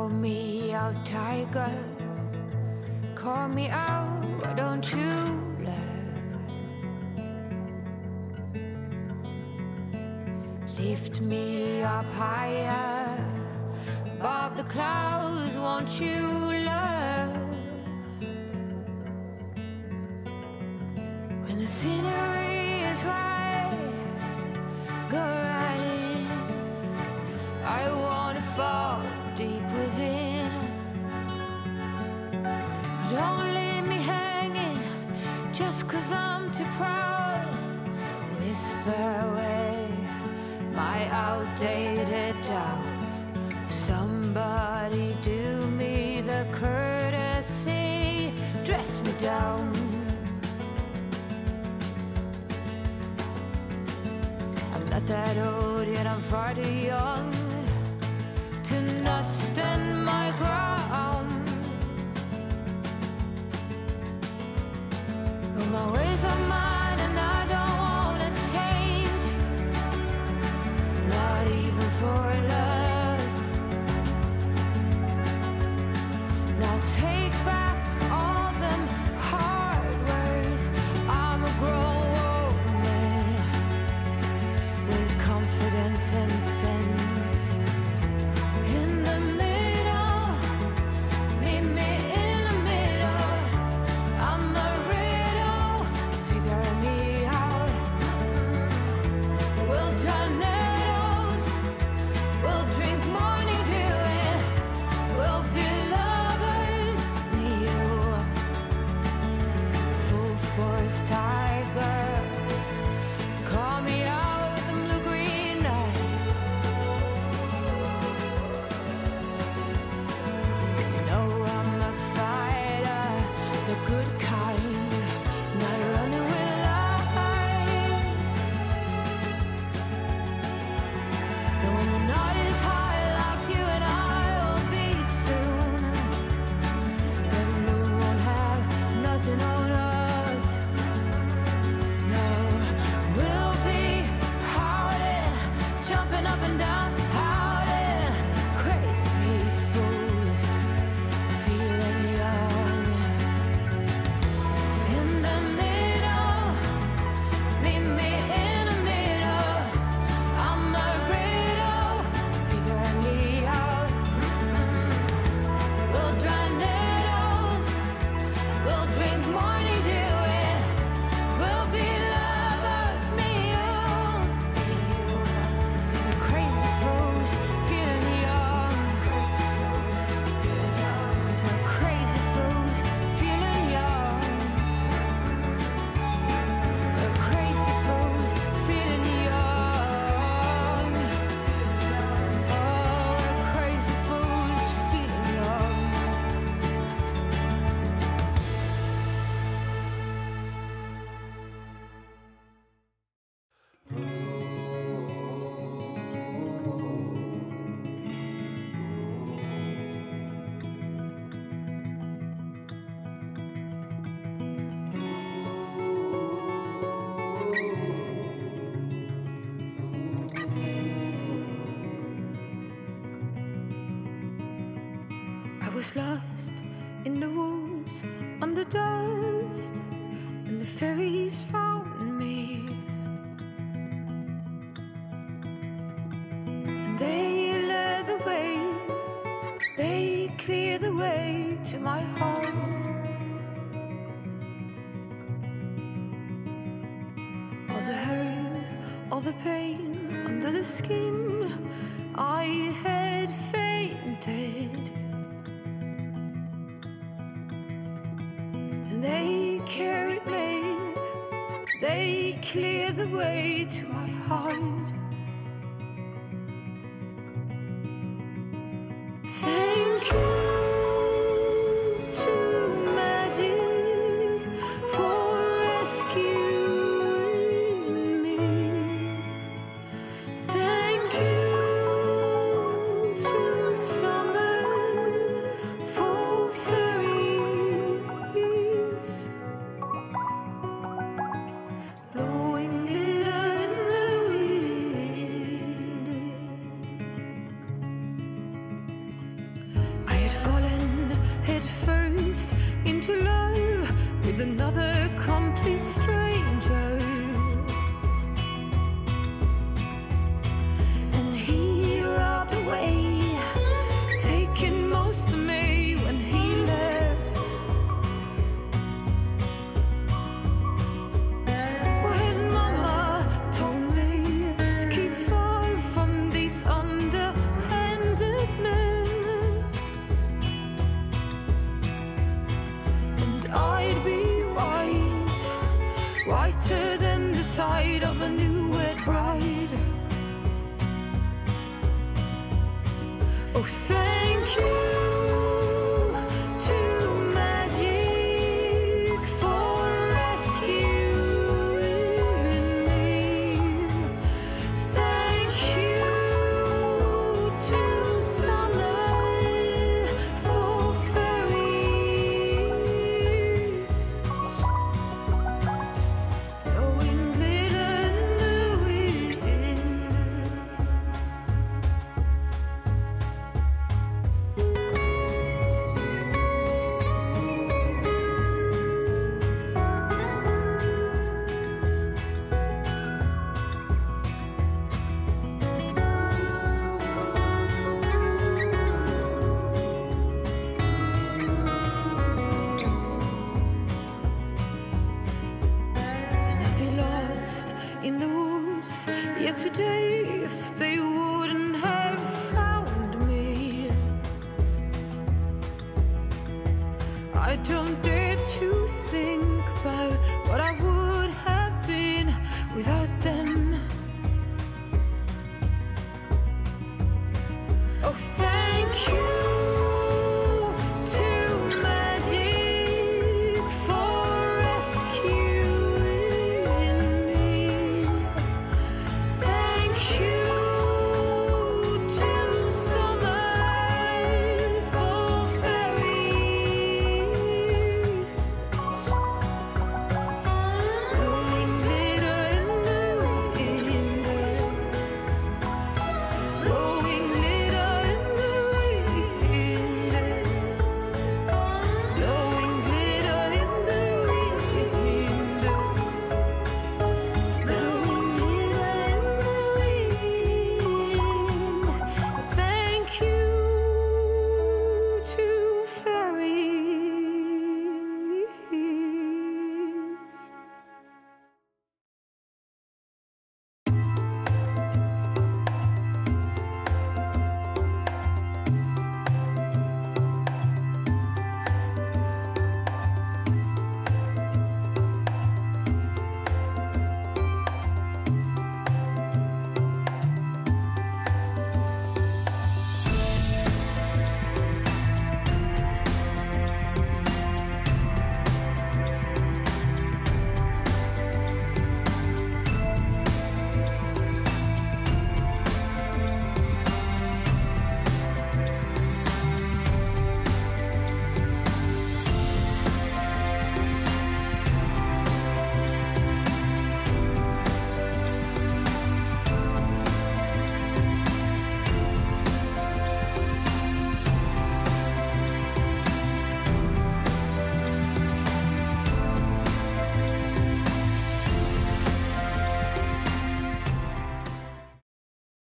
me out, tiger. Call me out, why don't you love? Lift me up higher, above the clouds, won't you love? When the scenery is right, go right in. I wanna fall deep within. Don't leave me hanging just 'cause I'm too proud. Whisper away my outdated doubts. Somebody do me the courtesy, dress me down. I'm not that old yet I'm far too young to not stand my ground. But my ways are mine and I don't wanna change, not even for love. Now take back all them hard words. I'm a grown woman with confidence and sense. In the middle, meet me in the middle. I'm a riddle, figure me out. We'll tornadoes, we'll drink morning dew, and we'll be lovers, me you. Full force tiger, call me out with them blue-green eyes. You know I'm a fighter, the good kind, not running with lights. And when the night is high like you and I will be soon, then we won't have nothing on us. No, we'll be howling, jumping up and down, howling, crazy fools, feeling young. In the middle, meet me in the middle. I'm a riddle, figure me out. We'll tornadoes, we'll drink morning dew, and we'll be lovers, me you. 'Cause the crazy fools feeling young. The crazy fools feeling young. The crazy fools feeling young. Oh, the crazy fools feeling young. I was lost in the woods, under dust, and the fairies found me. And they led the way, they cleared the way to my heart. All the hurt, all the pain under the skin, I had fainted. And they carried me, they cleared the way to my heart. Thank you to magic for rescuing me. Thank you to summer for fairies. Blowing glitter in the wind. another complete stranger. And he robbed away, taking most of me when he left. When mama told me to keep far from these underhanded men, and I'd be white, whiter than the side of a new wed bride. Oh, thank you to magic for rescuing me. Thank you to summer for fairies. Knowing glitter knew it. And I'd be lost in the woods, yet today if they would